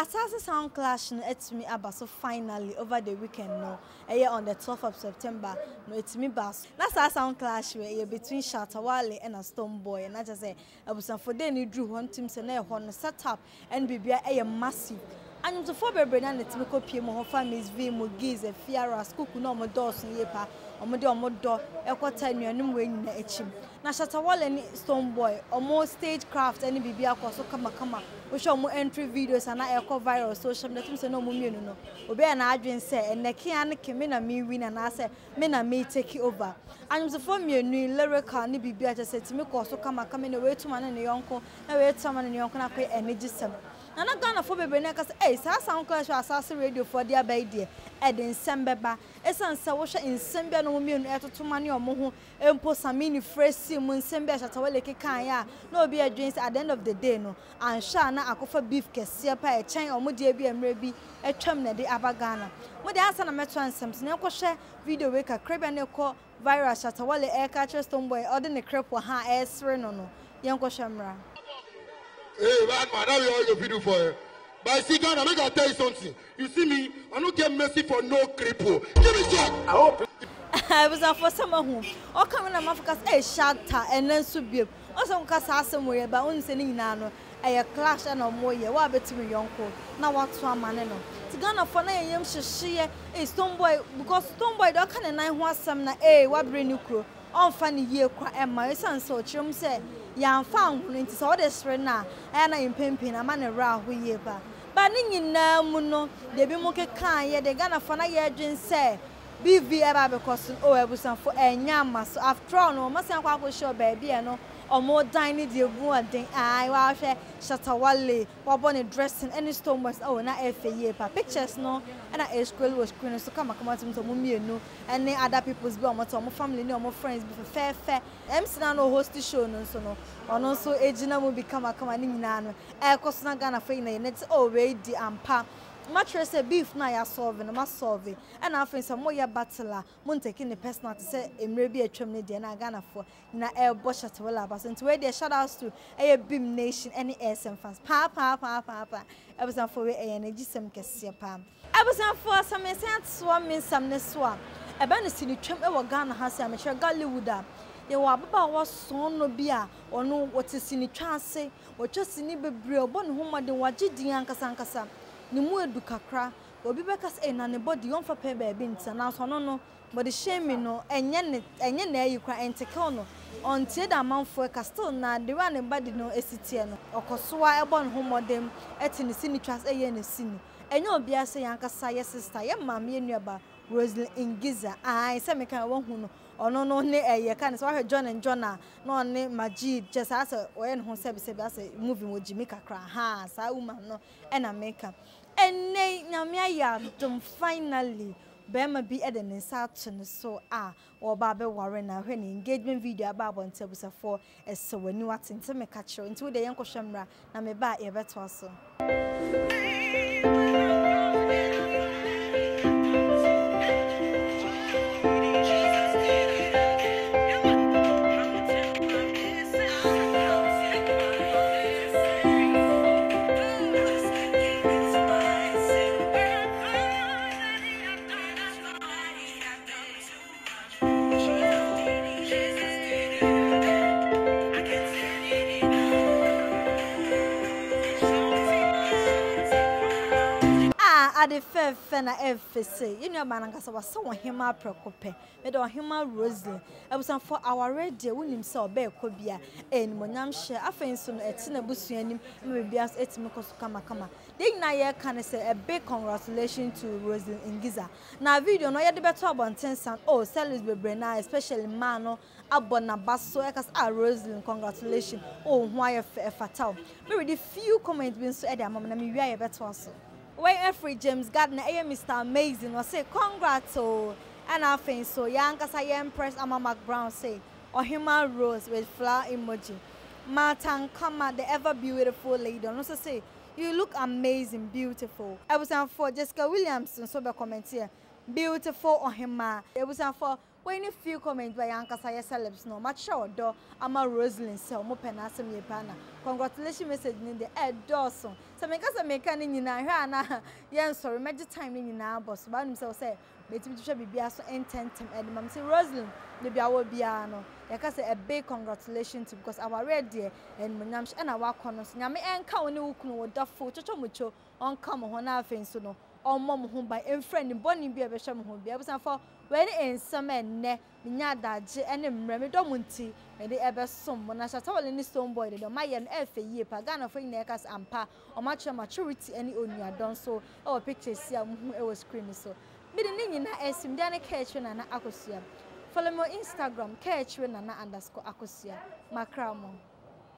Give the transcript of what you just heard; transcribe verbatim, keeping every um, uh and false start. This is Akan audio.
Asasa Sound Clash no etimi aba so finally over the weekend no eye on the twelfth of September no etimi bas na Asasa Sound Clash we eye between Shatta Wale and a Stone Boy na just say abusanfo dey ni drew one team say na e ho no setup and bibia eye massive and to for bebre na netimi kopie mo ho fa Miss V mo giz e fiara skuku no mo dos ye pa omo de omo do ekota nuanum we nyina echim na Shatta Wale ni Stone Boy omo stage craft any bibia kwaso kama kama we show mo entry videos and na e go viral social media team say no mo mienu no obi na adwen say eneke an keme na me win na say me na me take over and so for mienu lyrical ni bibia just say timi kwaso kama kama na we tuma na ne yonko na we tuma na ne yonko na kwe energy sem na na Ghana for bebe na ka say eh sa Sound Clash Asasa radio for dia by there e de nsembeba esan say wo hwe nsembia no mo mienu etotoma ne omo ho empo samini fresi mu nsembia Shatta Wale kekan ya na obi adwen say at the end of the day no and sha na akofa beef kese pa e chen omo de bi emre bi etwam na de aba Ghana mo de asa na meto ansem so na ko hwe video we ka krebe na ko viral Shatta Wale e ka che Stone Boy o de ne crepo ha e sre no no yen ko hwemra. Hey, man, man, now we all your video for you. But I see Ghana, make I tell you something. You see me, I don't get mercy for no cripple. Give me check. I hope. I was for someone who, or coming a focus a Shatta and then subib. Also, because I somewhere, but only sending nano, a clash and no more. What bet me, uncle? Now what's one man? To Ghana for nine years, she a Stone Boy because Stone Boy don't can nine one some na a what bring you crew. On funny year, cry and my son so chum say. Ya found into so this right now. I am in pimping a man around who ye ba. But in na muno, they be moke can ye the Ghana for na ye drink say. B V ever because oh I was for a yama so after all no must have show baby no or more dining the one thing I was Shatta Wale or bonnet dressing any Stone was oh na F A pa pictures no and a school was screen so come come out to mummy no and then other people's be my family no more friends be fair fair M C no host show no so no or also ejina mo become a come in nano e cost na Ghana for na net already ampa mattress a beef na ya solve na ma solve and I think some more ya battle mon taking the personal to say emre bi atwam ne de na Ghana for na e bo Shatta Wale abas into where they shout outs to a Beam Nation any S M fans pa pa pa pa pa e was for we energy sem kese pa e was for some sense so me some ne so e ba no sini twam e wo Ghana ha se amechre Gollywood a ye wa baba wa son no bia ono wote sini twa ase wo twa sini bebre obo ne ho mode wagidin ankasa ankasa ni mu edu kakra obi bekas e na ne body on fa pe ba bi nta na so no no but the shame no enye ne enye na ayi kwa enteke no on tie da manfo ka still na the one body no esitie no okosoa e bon ho modem eti ne sini twas eye ne sini enye obi ase yankasa ye sister ye mam ye nuaba Roslyn Ingiza ai se me kan wo hu no ono no ne eye kan so wa John and John na no ne Majid just as oye no se be se be as movie wo Jimmy kakra ha sa woman no e na make and nay nyamia ya dum finally bema bi ede ne sa to ne so a wo ba be ware na hwe ne engagement video aba abonte busa for ese wani watente me ka kire nti wo de yen kohwemra na me ba ye beto so. Ade fe fe na efese you know man nkasa wasa wo hema prekope me do hema Roslyn ebusan for our radio wonim se oba ekobia enimonyam hye afenso no eti na busuanim me bia etimi koso kama kama de na ye kan se a big congratulations to Roslyn Ingiza na video no ye de beto abonten san oh sellers bebre na especially man no abona baso ekas a Roslyn congratulations oh ho aye fatal me read few comments bin so e de amam na me wi aye beto aso. When every James Gardner, I am Mister Amazing, was say congrats oh, and I think so. Young as I am press Amma McBrown say, or human rose with flower emoji. Martin Kama, the ever beautiful lady, and also say, you look amazing, beautiful. I was on for Jessica Williamson, so the comment here. Beautiful or him, it was on for when you feel comment by Yankasa celebs no much show do ama Rosalind so mo penasem ye pana congratulations message in the air Dawson so me kasa me kan nyina hwa na yen sorry meje time ni nyina boss ba nim say betimi to hwe bibia so intentem and mam say Rosalind de bia wo bia no ya kasa a big congratulations to because our red there and mnyam she na wa kono so nyame enka woni wukunu wo dafo chocho mucho on come ho na afen so no on mom ho by en friend boni bia be hwe mo ho bia busan for when in some ne nya daje ene mre me do munti me de ebe som mo na shata wole ni stone boy de do ma ye no e fe yie pa Ghana for nyina kas ampa o ma che maturity any onua don so e picture si am hu e screen so me de ni nyina esim de na catch na na akosua follow me on Instagram catch na na underscore akosua makramo.